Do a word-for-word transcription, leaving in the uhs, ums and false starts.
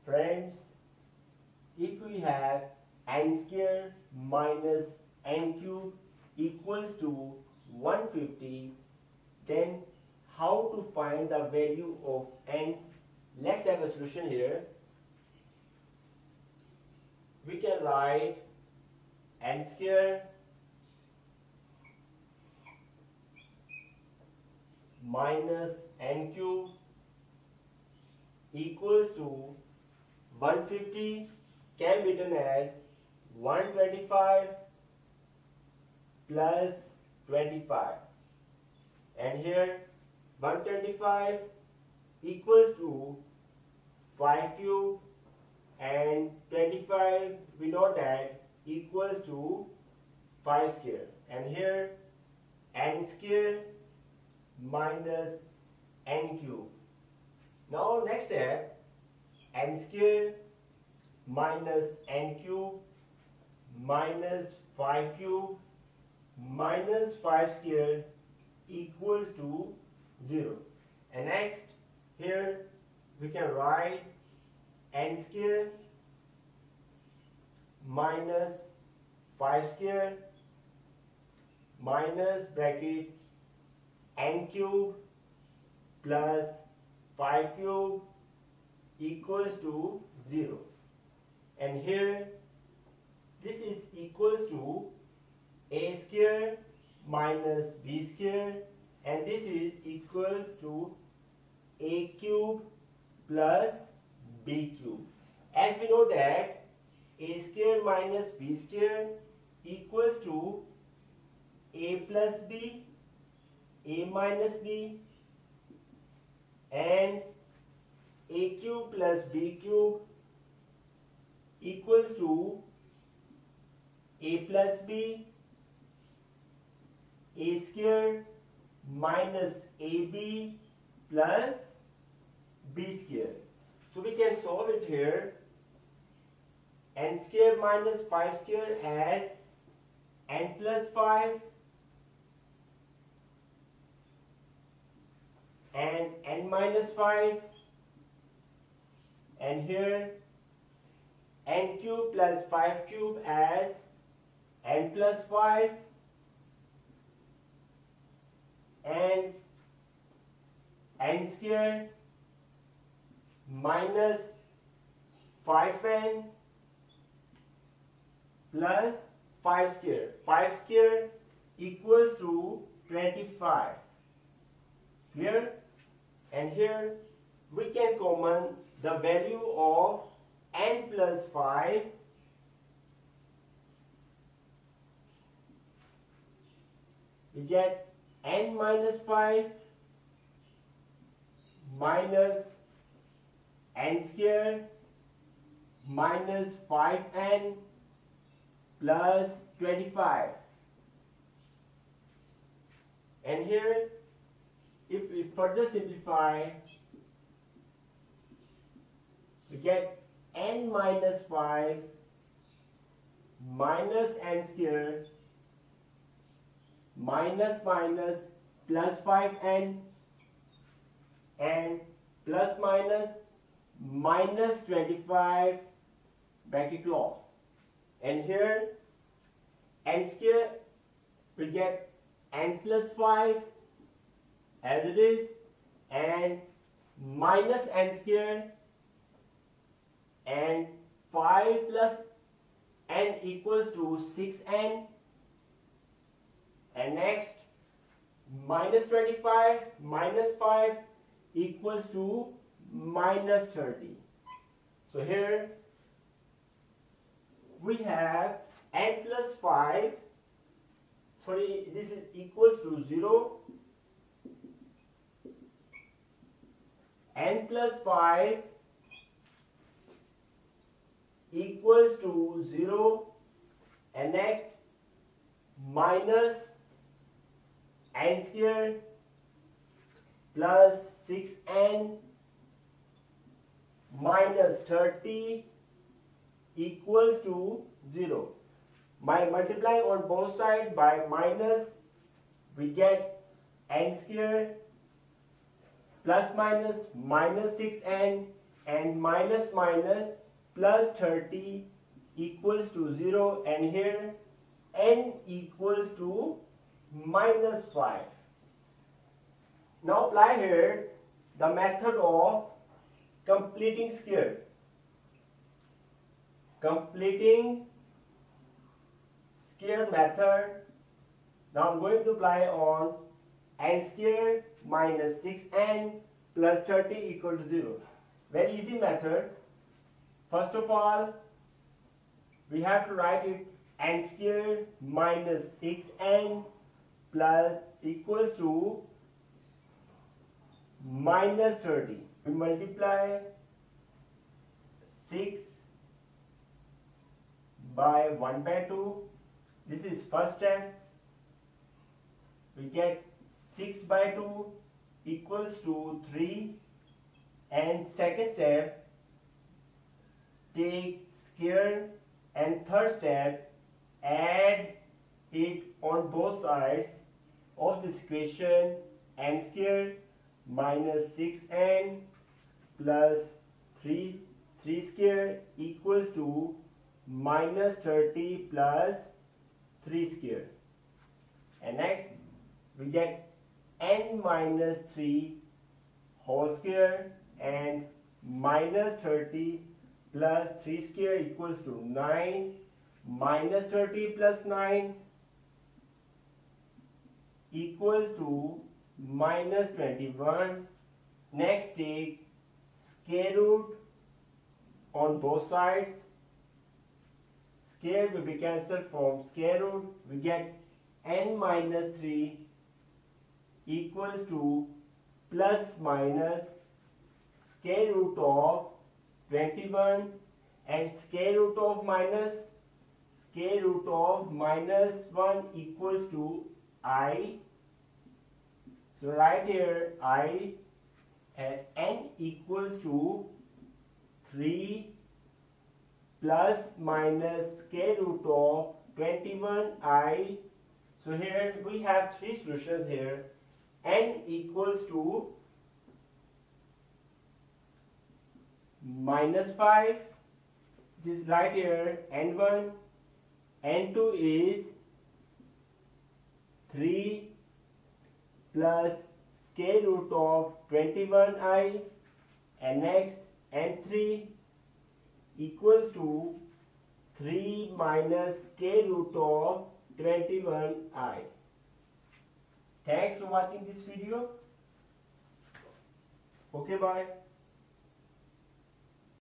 Friends, if we have n square minus n cube equals to one hundred fifty, then how to find the value of n? Let's have a solution here. We can write n square minus n cube equals to one hundred fifty can be written as one hundred twenty-five plus twenty-five, and here one hundred twenty-five equals to five cube and twenty-five we know that equals to five square, and here n square minus n cube. Now next step, n square minus n cube minus five cube minus five square equals to zero. And next here we can write n square minus five square minus bracket n cube plus five cube equals to zero. And here this is equals to a square minus b square, and this is equals to a cube plus b cube. As we know that a square minus b square equals to a plus b, a minus b, and a cube plus b cube equals to a plus b, a square minus ab plus b square. So we can solve it here. N square minus five square as n plus five and n minus five, and here n cube plus five cube as n plus five and n square minus five n plus five square. five square equals to twenty-five. Clear? And here we can common the value of n plus five we get n minus five minus n square minus five n plus twenty-five. And here if we further simplify, we get n minus five minus n square minus minus plus five n and plus minus minus twenty-five bracket close. And here n square we get n plus five as it is, and minus n square, and five plus n equals to six n, and next minus twenty-five minus five equals to minus thirty. So here we have n plus five, sorry, this is equals to zero, n plus five equals to zero, and next minus n square plus six n minus thirty equals to zero. By multiplying on both sides by minus, we get n square plus minus minus six n and minus minus plus thirty equals to zero, and here n equals to minus five. Now apply here the method of completing square. Completing square method. Now I'm going to apply on n square minus six n plus thirty equal to zero. Very easy method. First of all, we have to write it n square minus six n plus equals to minus thirty. We multiply six by one by two. This is first step. We get six by two equals to three, and second step, take square, and third step, add it on both sides of this equation. N square minus six n plus three, three square equals to minus thirty plus three square. And next we get n minus three whole square, and minus thirty plus three square equals to nine, minus thirty plus nine equals to minus twenty-one. Next, take square root on both sides. Square will be cancelled from square root. We get n minus three equals to plus minus square root of twenty-one, and square root of minus square root of minus one equals to I. So right here I, and n equals to three plus minus square root of twenty-one I. So here we have three solutions here. N equals to minus five, this is right here, n one, n two is three plus square root of twenty-one I, and next n three equals to three minus square root of twenty-one I. Thanks for watching this video. Okay, bye.